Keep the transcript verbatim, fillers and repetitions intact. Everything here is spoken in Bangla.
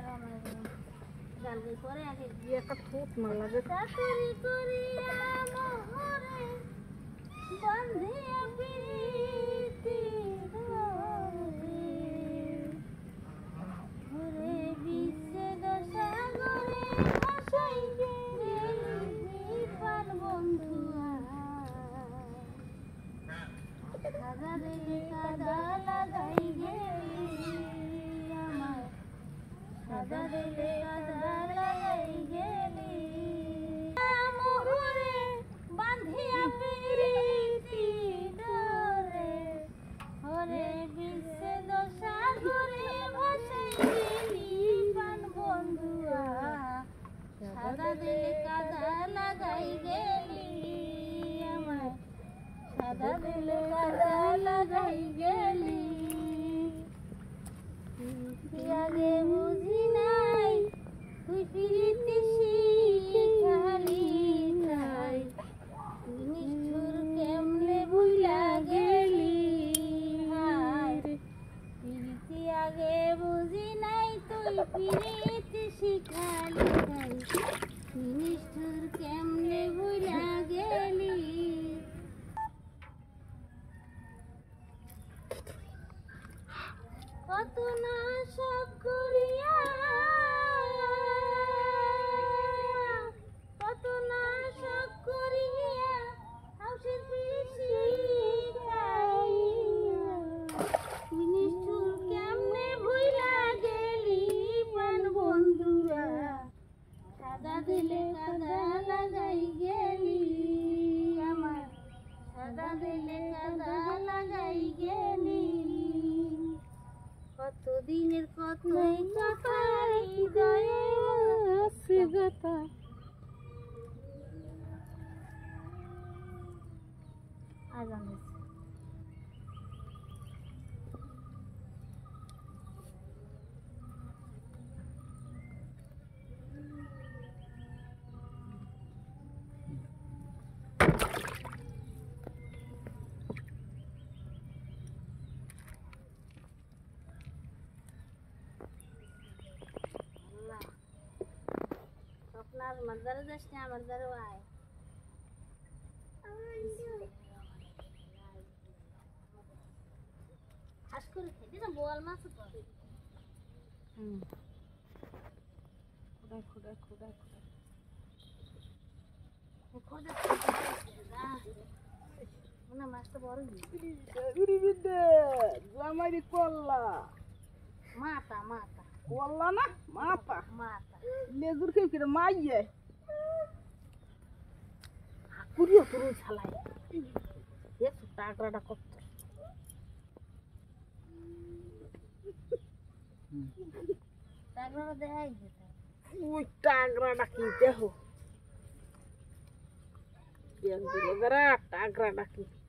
গালগাই করে আগে গিয়ে একটা থুত মার লাগে। চাকরি করিয়া মোহরে বান্ধিয়া প্রীতি ডোরে ঘুরে বিশ্বে দশাগরে ভাসাই গেলি পার বন্ধুয়া কাদা দিলে কাদা লাগাই গেলি আমার কাদা দিলে কাদা লাগাই গেলি মোহরে বান্ধিয়া প্রীতি ডোরে হরে বিশ্বে দশাগরে ভাসাই গেলি পান বন্ধুয়া কাদা দিলে কাদা লাগাই গেলি আমার কাদা দিলে কাদা লাগাই গেলি আগে বুঝি নাই তুই প্রীতি শিখালি নাই নিষ্ঠুর কেমনে ভুলা গেলি হায় প্রীতি আগে বুঝি নাই তুই প্রীতি শিখালি নাই নিষ্ঠুর কেমনে ভুলা গেলি কত না সব করিয়া কত না সব করিয়া হাউসের পিসি খাইয়া তুই নিষ্ঠুর কেমনে ভুইলা গেলি প্রাণ বন্ধুরা কাদা দিলে কাদা লাগাই গেলি আমার কাদা দিলে কাদা লাগাই গেলি কত দিনের কতই কথা হৃদয়ে আছে গাথা আজান হয়েছে আপনার মাদারে যাস না আমার দ্বারা আয় হাস করে খেতে না বোয়াল মাছ তো হুম খোদাই খোদাই খোদাই খোদাই মনে মাছটা বড় জামাইরি কল্লা মাথা মাথা কল্লা না মাথা মাথা লেজুর খেয়ে কিরে মাইয়ে হাকুরিও তোর ছালাই একটু টাকরাটা করতে তারপর দেখাই যেতে ওই টাকরাটা কি দেখো টাকরাটা কি